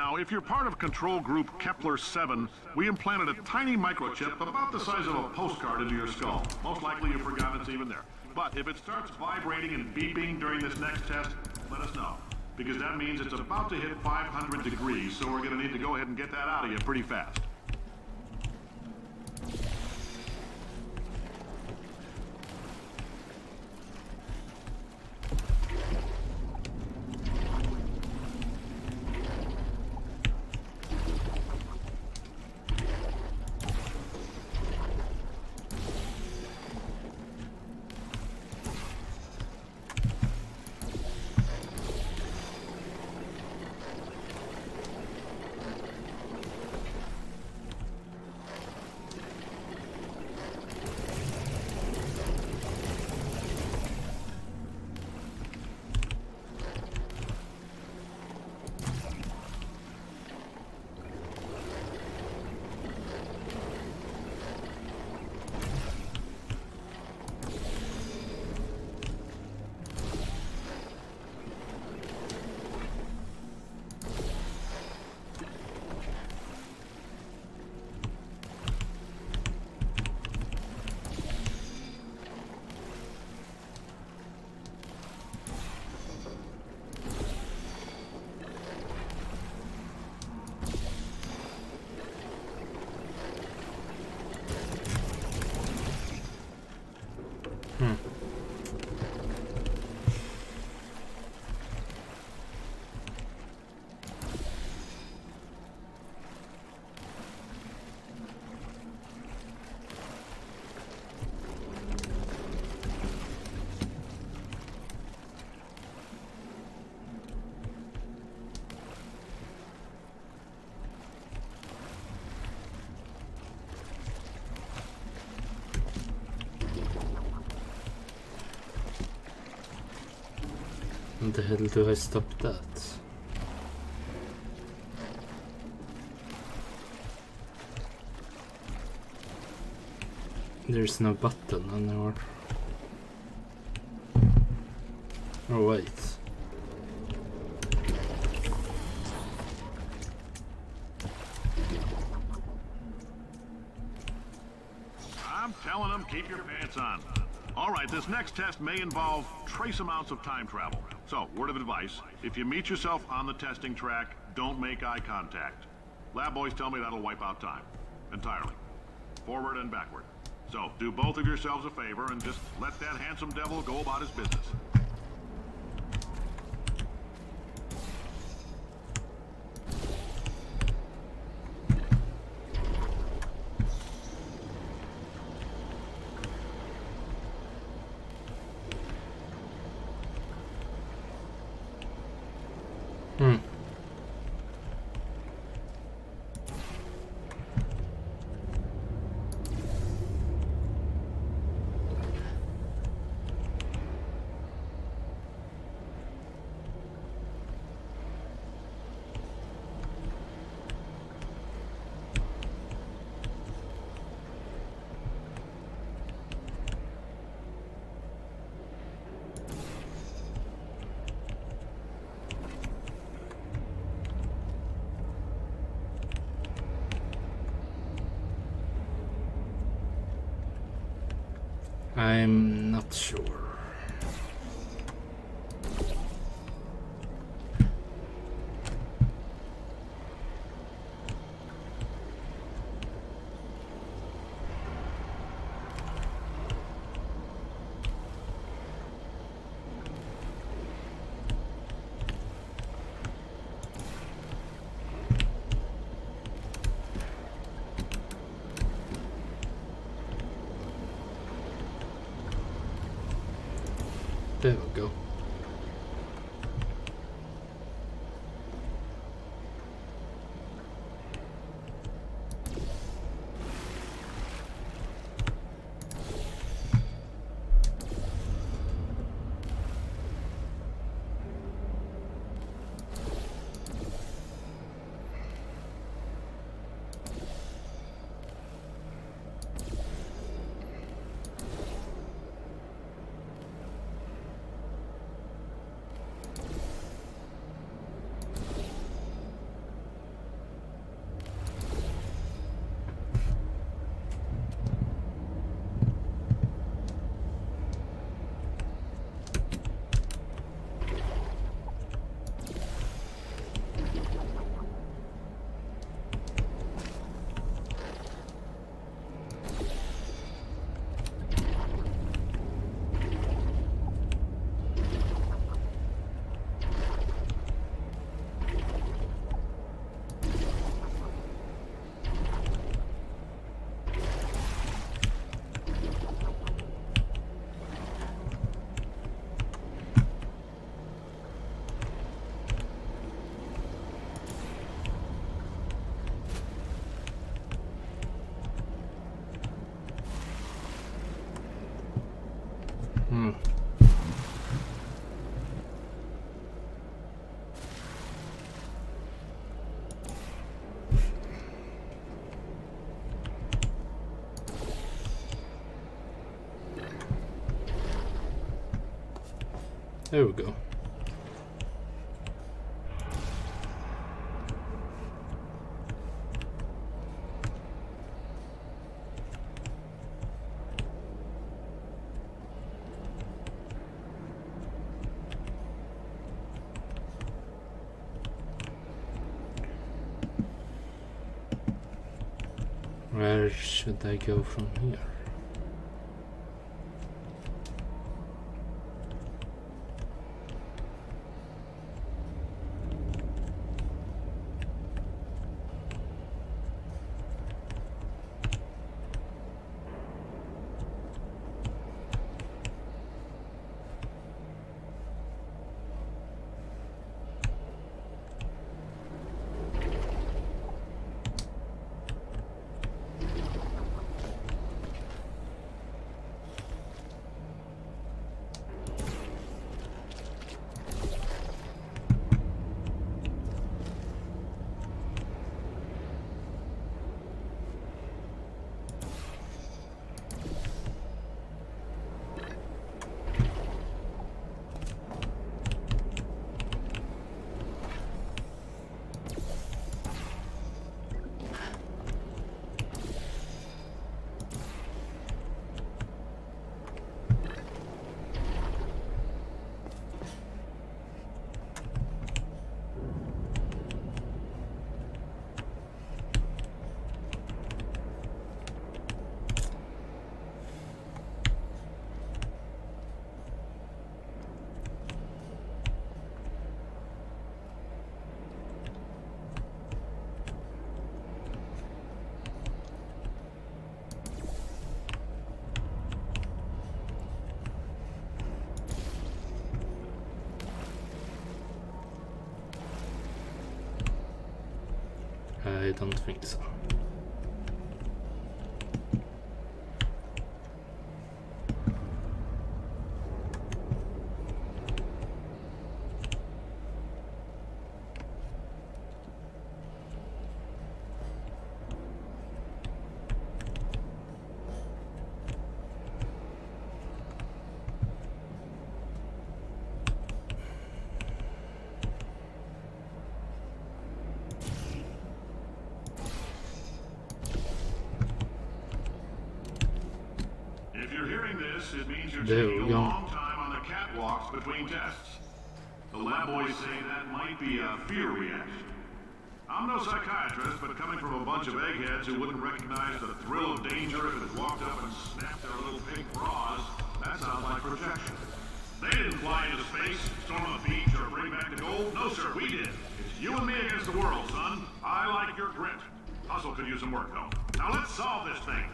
Now, if you're part of control group Kepler-7, we implanted a tiny microchip about the size of a postcard into your skull. Most likely you've forgotten it's even there. But if it starts vibrating and beeping during this next test, let us know. Because that means it's about to hit 500 degrees, so we're going to need to go ahead and get that out of you pretty fast. How the hell do I stop that? There's no button anymore. Oh wait. I'm telling them, keep your pants on. All right, this next test may involve trace amounts of time travel. So, word of advice, if you meet yourself on the testing track, don't make eye contact. Lab boys tell me that'll wipe out time. Entirely. Forward and backward. So, do both of yourselves a favor and just let that handsome devil go about his business. I'm not sure. There we go. There we go. Where should I go from here? I don't think so. It means you're taking a long time on the catwalks between tests. The lab boys say that might be a fear reaction. I'm no psychiatrist, but coming from a bunch of eggheads who wouldn't recognize the thrill of danger if it walked up and snapped their little pink bras, that sounds like projection. They didn't fly into space, storm a beach, or bring back the gold. No, sir, we did. It's you and me against the world, son. I like your grit. Hustle could use some work, though. Now let's solve this thing.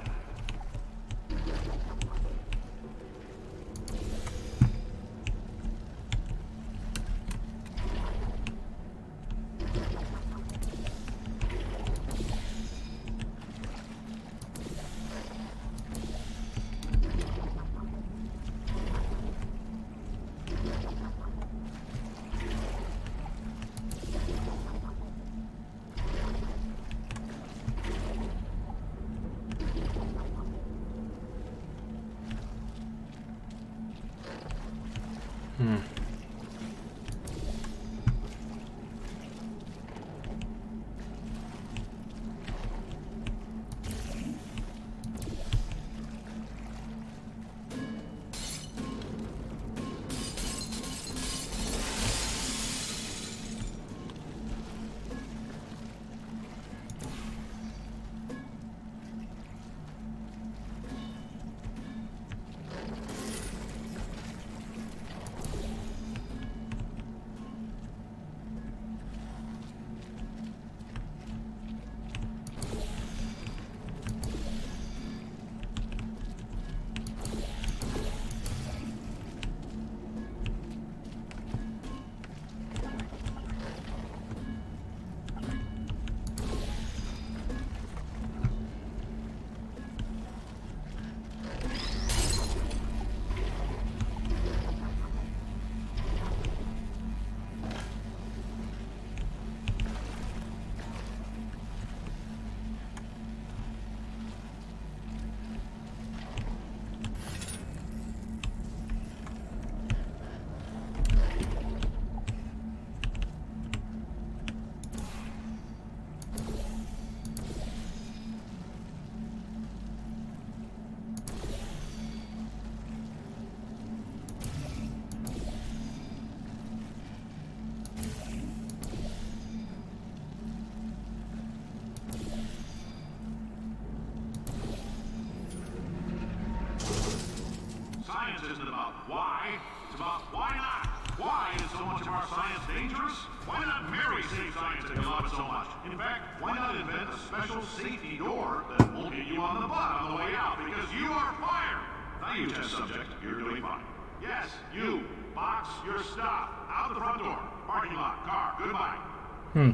why. It's about why not. Why is so much of our science dangerous? Why not marry safe science if you love it so much? In fact, why not invent a special safety door that won't hit you on the butt on the way out because you are fired? Now you test subject, you're doing fine. Yes, you. Box your stuff. Out the front door. Parking lot. Car. Goodbye.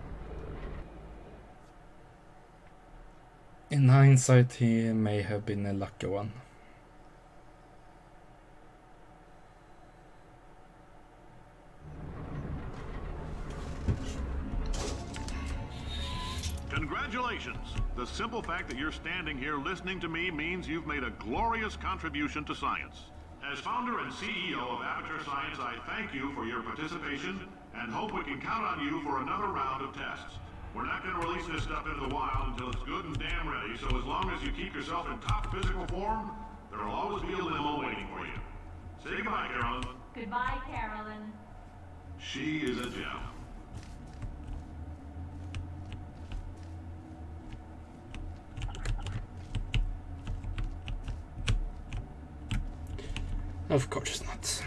In hindsight, he may have been a lucky one. Congratulations! The simple fact that you're standing here listening to me means you've made a glorious contribution to science. As founder and CEO of Aperture Science, I thank you for your participation and hope we can count on you for another round of tests. We're not going to release this stuff into the wild until it's good and damn ready, so as long as you keep yourself in top physical form, there will always be a limo waiting for you. Say goodbye, Carolyn. Goodbye, Carolyn. She is a gem. Of course not.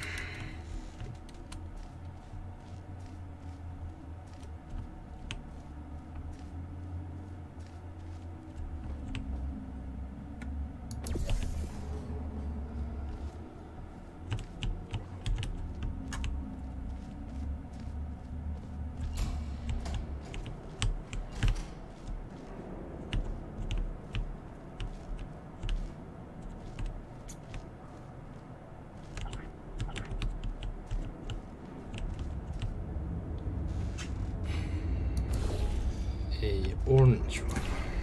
A orange one.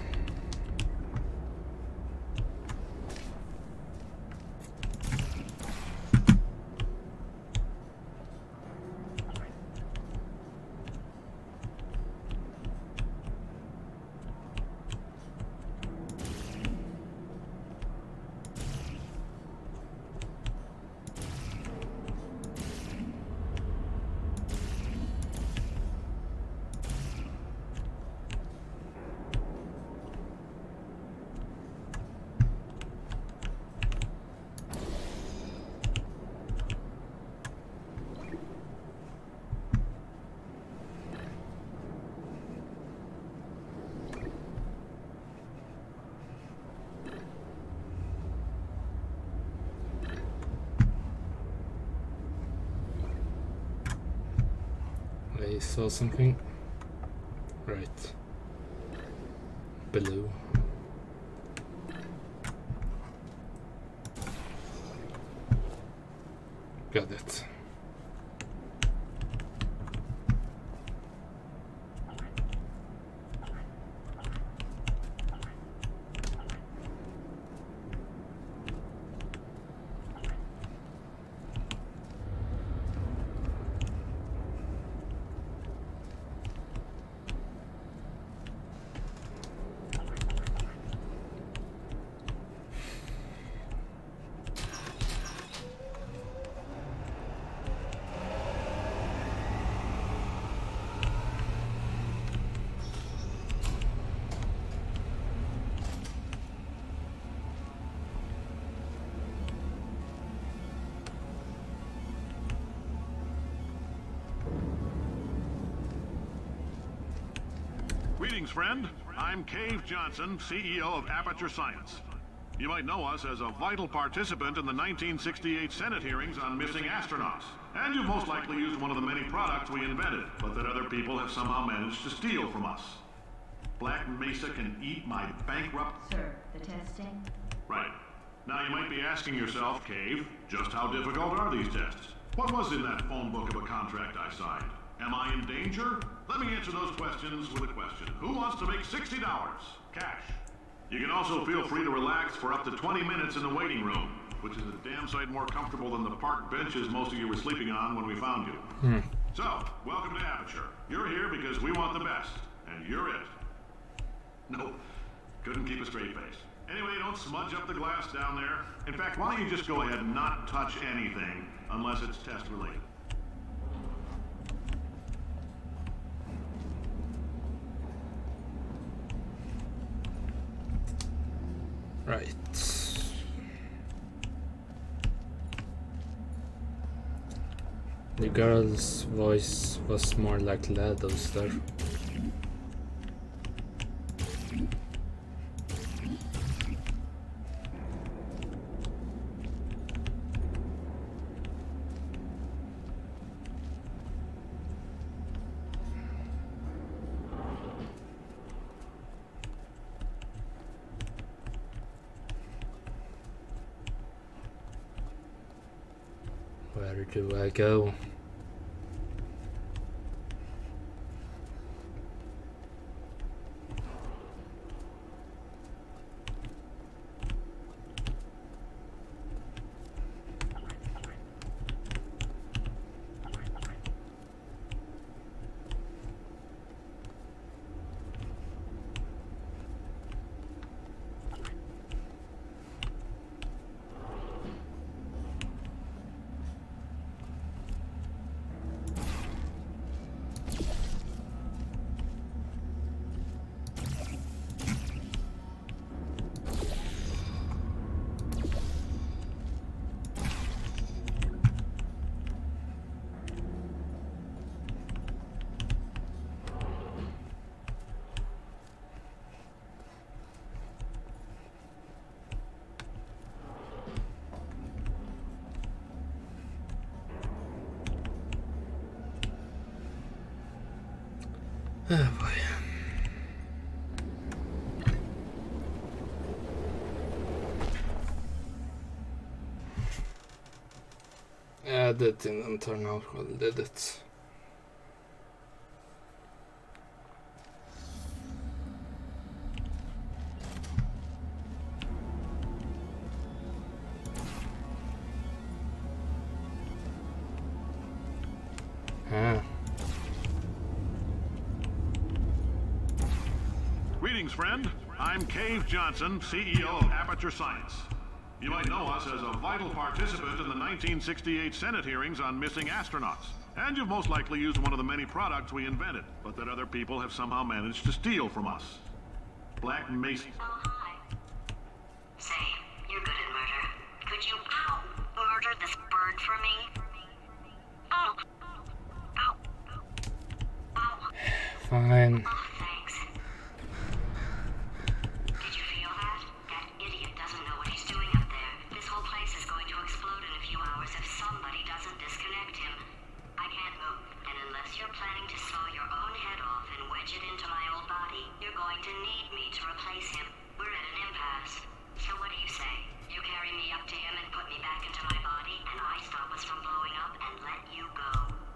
I saw something right below. Got it. Greetings, friend. I'm Cave Johnson, CEO of Aperture Science. You might know us as a vital participant in the 1968 Senate hearings on missing astronauts. And you've most likely used one of the many products we invented, but that other people have somehow managed to steal from us. Black Mesa can eat my bankrupt... Sir, the testing? Right. Now you might be asking yourself, Cave, just how difficult are these tests? What was in that phone book of a contract I signed? Am I in danger? Let me answer those questions with a question. Who wants to make $60? Cash. You can also feel free to relax for up to 20 minutes in the waiting room, which is a damn sight more comfortable than the park benches most of you were sleeping on when we found you. So, welcome to Aperture. You're here because we want the best, and you're it. Nope. Couldn't keep a straight face. Anyway, don't smudge up the glass down there. In fact, why don't you just go ahead and not touch anything unless it's test related. Right. The girl's voice was more like Lado's there. Where do I go? Oh boy. Yeah, that didn't turn out well, did it? Greetings, friend. I'm Cave Johnson, CEO of Aperture Science. You might know us as a vital participant in the 1968 Senate hearings on missing astronauts. And you've most likely used one of the many products we invented, but that other people have somehow managed to steal from us. Black Mesa. Oh, hi. Say, you're good at murder. Could you, murder this bird for me? Ow. Ow. Ow. Fine. Oh, thanks. Did you feel that? That idiot doesn't know what he's doing up there. This whole place is going to explode in a few hours if somebody doesn't disconnect him. I can't move, and unless you're planning to saw your own head off and wedge it into my old body, you're going to need me to replace him. We're at an impasse. So what do you say? You carry me up to him and put me back into my body, and I stop us from blowing up and let you go.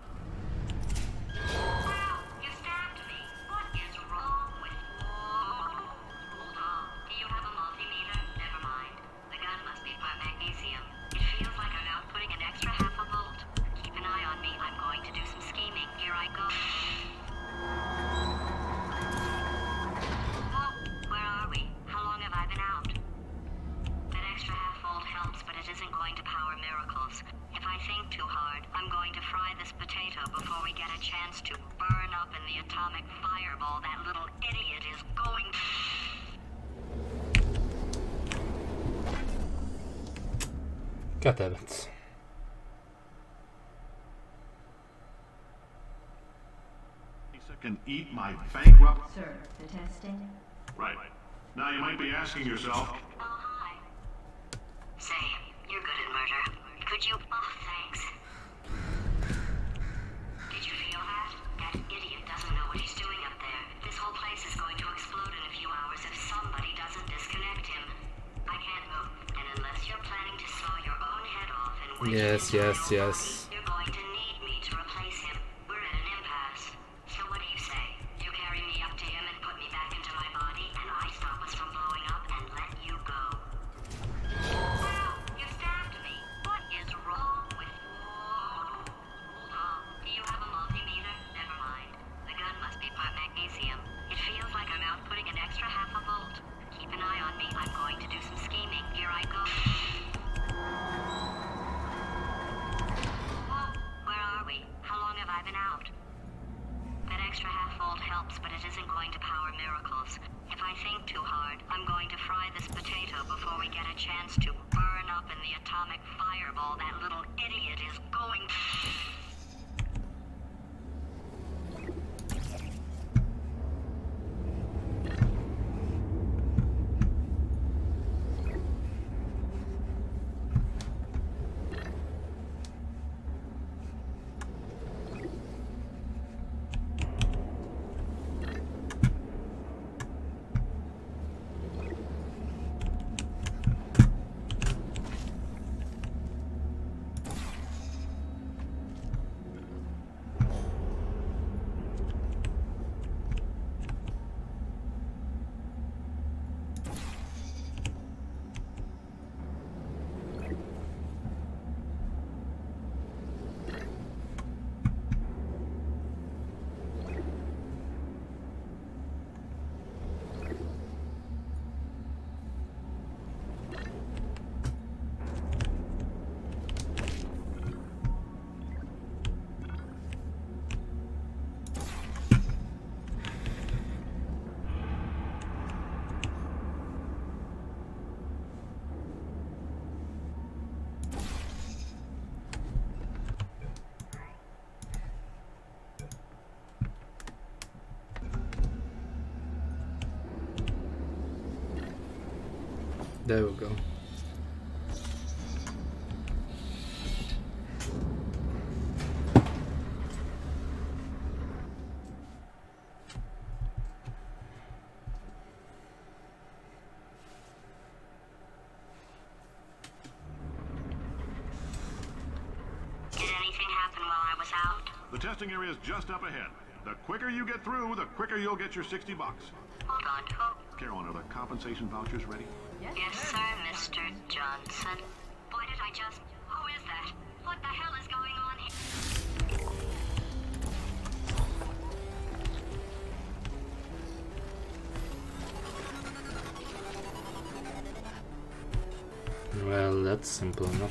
Wow, you stabbed me. What is wrong with you? Hold on. Do you have a multimeter? Never mind. The gun must be part magnesium. It feels like I'm outputting an extra half a volt. Keep an eye on me. I'm going to do some scheming. Here I go. Whoa, where are we? How long have I been out? That extra half volt helps, but it isn't going to power miracles. If I think too hard, I'm going to fry this potato before we get a chance to burn up in the atomic fireball that little idiot is going. God damn it. Can eat my bankrupt. Sir, the testing. Right. Now you might be asking yourself, Oh, hi. Say, you're good at murder. Could you? Oh, thanks. Did you feel that? That idiot doesn't know what he's doing up there. This whole place is going to explode in a few hours if somebody doesn't disconnect him. I can't move, and unless you're planning to saw your own head off and wedge Yes, it into yes, my own yes. body, you're going to need me to replace him. We're at an impasse. So what do you say? You carry me up to him and put me back into my body, and I stop us from blowing up and let you go. Wow, you stabbed me. What is wrong with you? Hold on. Do you have a multimeter? Never mind. The gun must be part magnesium. It feels like I'm outputting an extra half a volt. Keep an eye on me. I'm going to do some scheming. Here I go. Whoa, where are we? How long have I been out? That extra half volt helps, but it isn't going to power miracles. If I think too hard, I'm going to fry this potato before we get a chance to burn up in the atomic fireball that little idiot is going. There we go. Did anything happen while I was out? The testing area is just up ahead. The quicker you get through, the quicker you'll get your $60. Hold on, who? Carolyn, are the compensation vouchers ready? Yes, sir, Mr. Johnson. Boy, did I just... Who is that? What the hell is going on here? Well, that's simple enough.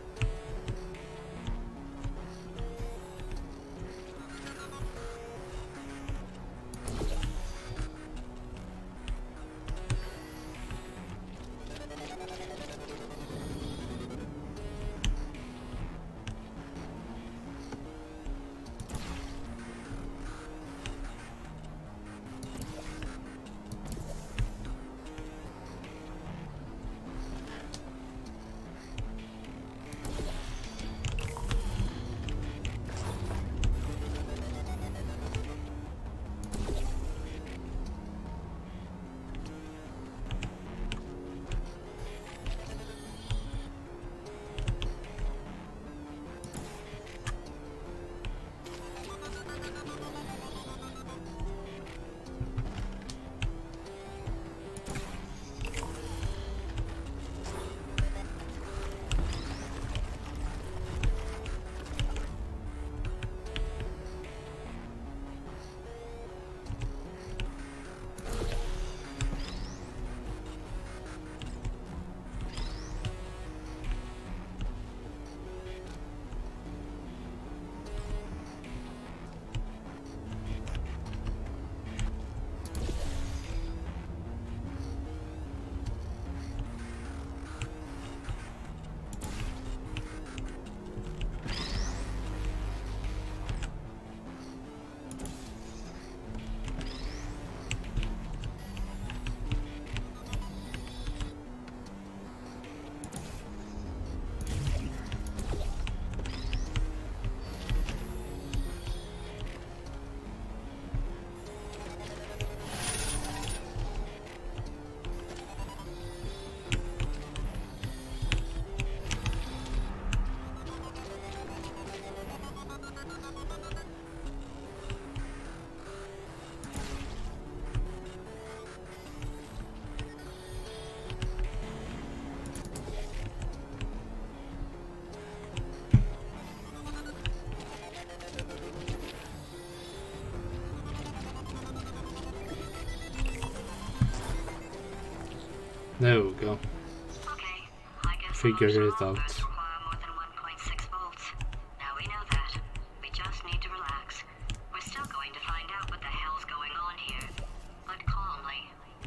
There we go. Okay, I guess Figure most it all out. bursts require more than 1.6 volts. Now we know that. We just need to relax. We're still going to find out what the hell's going on here, but calmly.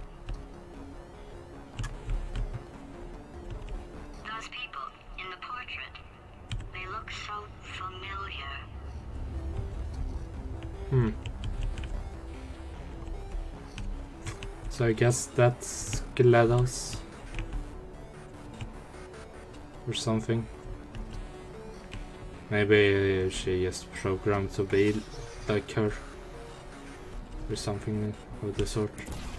Those people in the portrait, they look so familiar. So I guess that's GLaDOS. Or something. Maybe she just programmed to be like her. Or something of the sort.